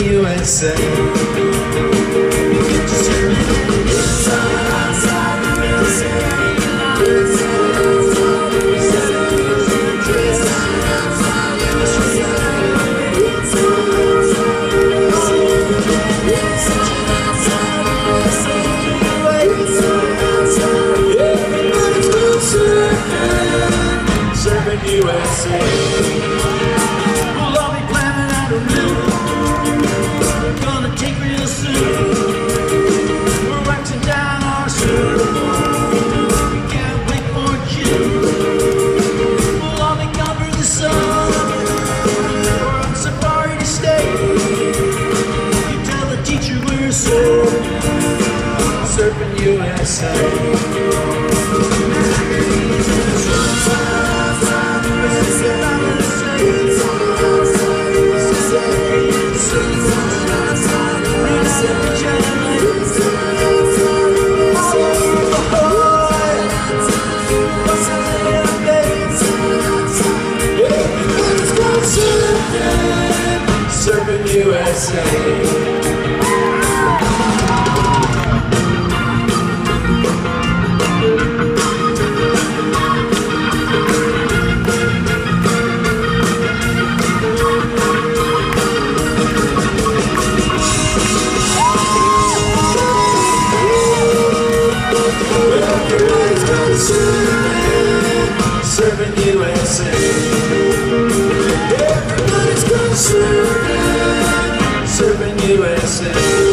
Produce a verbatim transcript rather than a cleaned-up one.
U S A. U S A. Well, I'll be planning out a route we're gonna take real soon. We're waxing down our surf. We can't wait for June. We'll all be gone for the summer. We're on safari to stay. You tell the teacher we're surfing, surfing U S A. Surfing U S A. Surfing U S A. Everybody's gonna surf, surfing U S A.